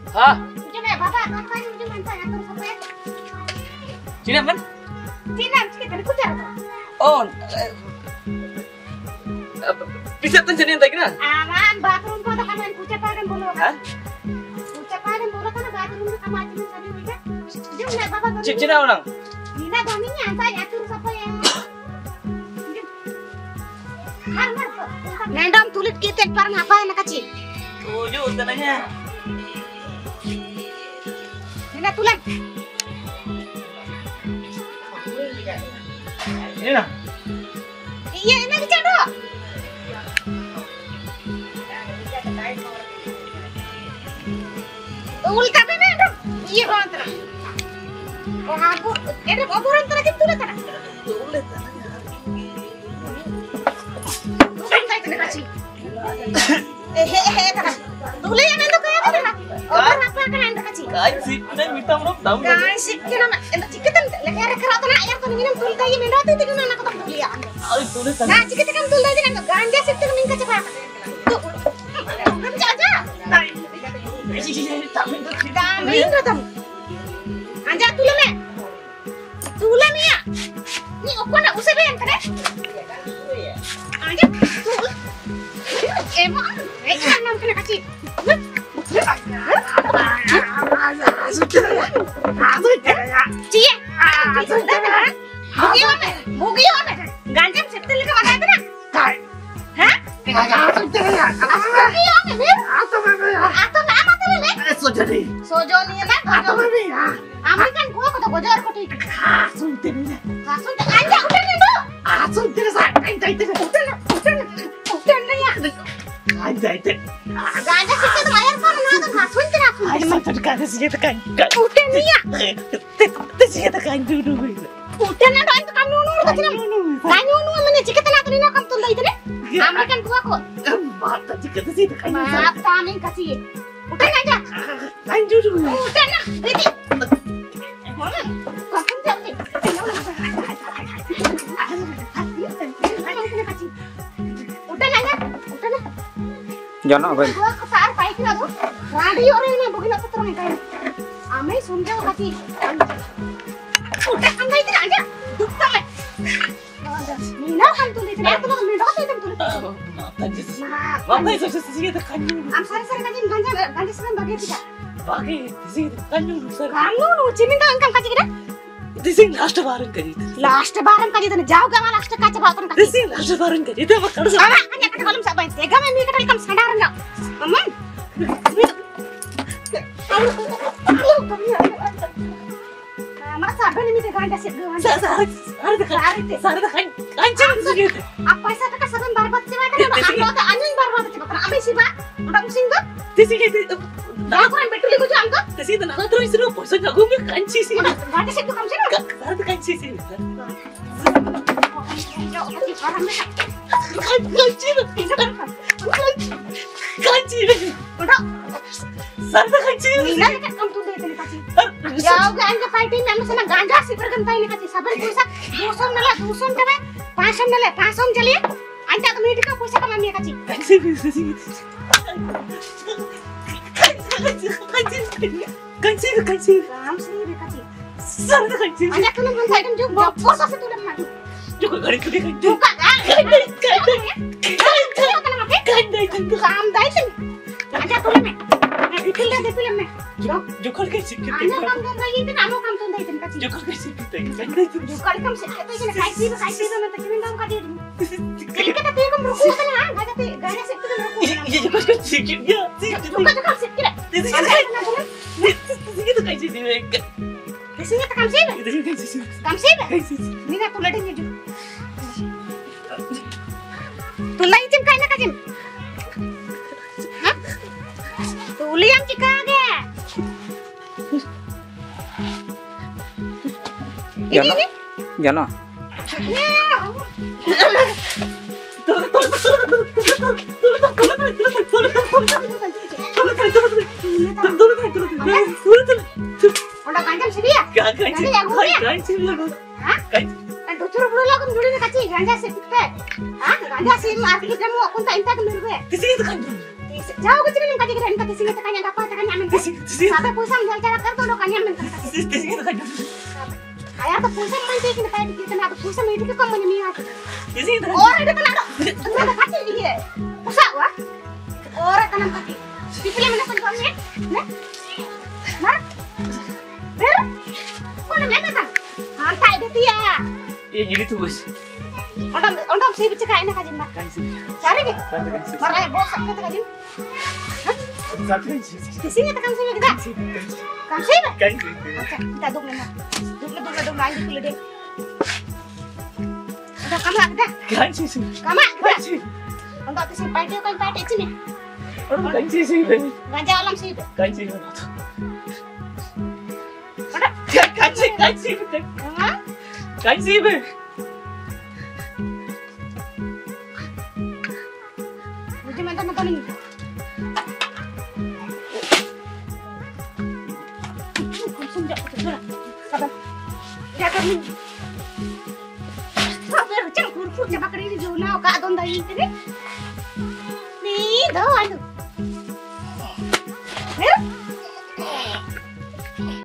Hah? Udah me bapak ngapain udah mantan atur sampai. Cina kan? Cina kita kucar. Oh. Bisa tenjani yang tadi kan? Aman bathroom ko to kaman kucapagan bolo Hah? kan. Kucapagan bolo kan bathroom ko kamatin sabi udah. Udah me bapak. Cina orang. Cina dominya saya atur sampai yang. Nendam tulit kita parang apa yang kecil. Tujuh tanahnya. Nenda tulen. Ini nah. Iya ini kecado. Ulit apa nendam? Iya kontra. Oh aku, ada oboran terakhir tulen tanah. Tulis tanahnya. Kasih. Tanah. Tulen yang itu kayak apa tanah? Oboran apa kan anda kasih? Kasih, udah minta maaf tahu nggak? Kasih kira nak, cikitan lekar kerata nak yang tuh minum tulen tadi minum itu kan anak tak beli ya. Tulis tanah. Nah cikitan kan tulen tadi kan ganja sih tuh minta cepat. Tuh, kerja aja. Kami itu tamu. Anja tulen ya, tulen ya. Ni aku nak usah bayar kan? Anja tulen. Emang, nam kena kasih. Cia, bugi apa? Ganjam setel ke mana tu nak? Hah? Bugi apa ni? Atau nama tu ni? Sojoni nak? Amin kan gua kata gojor kata itu. Kasun anja udah ni tu. Udah ni ya. Ganja kita tu bayar kau mana tu kasun tidak udah ni ya. Udah ni tu antu kamu nunu tu cina. Kamu nunu mana jika tu nak tu ni nak kamu tu dah itu ni. Amin kan gua kau. Maaf kami kasih. Udah ni aja. Udah nak. Ready. Kamu jangan. Udah nanya, udah nah. Jangan apa? Gua kesar baik lah tuh. Radio orang yang begini apa terus kayak. Ame sunjau kasih. Udah kan itu aja. Dusta me. Nina kan tuh itu. Aku tuh nina itu tuh. Mama itu sih kita kanyu. Am sari kasih ganja sekarang bagi tidak. Bagi sih kanyu besar. Kamu nu ciminta angkam kasih kita. This is last barang kali. Last barang kali tu jauh gak malah last kaca bawa kasih. This is last barang kali. Itu apa kalau sama hanya kata kalau sampai tega memang kita ikam sadar enggak? Aman. Masa apa nih minta ganja sih ganja? Sarada kancing segitu. Apa sih kata saban barbat sih kan? Aku tuh anjing barbat sih. Karena apa sih pak? Udah pusing tuh? This is Aku kan betul itu angkat. This is nak terus seru. Pasal jago mi kancing sih. Ganja sih tuh kamu sih? Sarada kancing sih. Kancing. Udah. Sarada kancing. Nina kan kamu tuh itu kasih. Jauh ganja fighting memang sama ganja sih bergantai ini kasih. Sabar puasa. Dusun coba. Pasam चलिए. Anda tuh minta kau puasa kamu ambil kasih. Kancing. Kamu sih kasih. Sarada kancing. Anda tuh nonton item juga. Puasa sih tuh lemah. Juga kali itu kan. Juga kan? Jukal kancing kita. Anda kamu tuh lagi itu kamu tuh item kasih. Jukal kancing kita. Jukal kamu sih itu ini kasih nanti kita kamu kasih. Jadi kita tuh kamu berkuah kan? Ganja sih tuh berkuah. Iya jukal kancing ya. Jukal sih kira. Itu kancing sih. Kesini kamu sih? Kamu sih? Ini nak tulah dia juga. Tulah item kayaknya kajem. Hah? Tulah yang cikage. Ini. Jana. Udah ganjam sih dia. Hah? Docur bulu lagu dulu nih kaci ganja sih kita. Hah? Ganja sih market kamu aku tak intak dulu gue. Di sini kan. Jauh kecil nih kaci kita intak di sini tekannya dapat tekannya aman. Sampai pusing jalan cara kerja udah kanyang mentar. Sige na kanyo. Kayak tuh pusing man sih kita di kita nak pusing ini kita kau menyemiat. Sige na kanyo. Orang itu kena ada kaki dia. Pusat wah. Orang kena kaki. Di film mana penontonnya? Nah. Nah. Ber. Kau namanya apa? Hantai dia dia. Iya jadi tuh bos. Ondom sih bicara enak aja mbak. Kansi. Cari deh. Kansi. Marah bosan kita aja. Kansi. Di sini tekan sini kita. Kan sih mbak. Kansi. Oke, kita duduk nih mbak. Duduk lagi dulu deh. Udah kamu ada. Kansi. Kamu ada. Kansi. Untuk kesimpan dia kan pada sini. Orang kansi sih. Gajah alam sih itu. Kansi. Ada. Kansi. Hah? Kansi. Uji mantan ini. Sunjak betul. Sabar. Ya kami. Sabar, jangan kurus coba kali ini jauh nak adon dah ini. Nih, dah anu.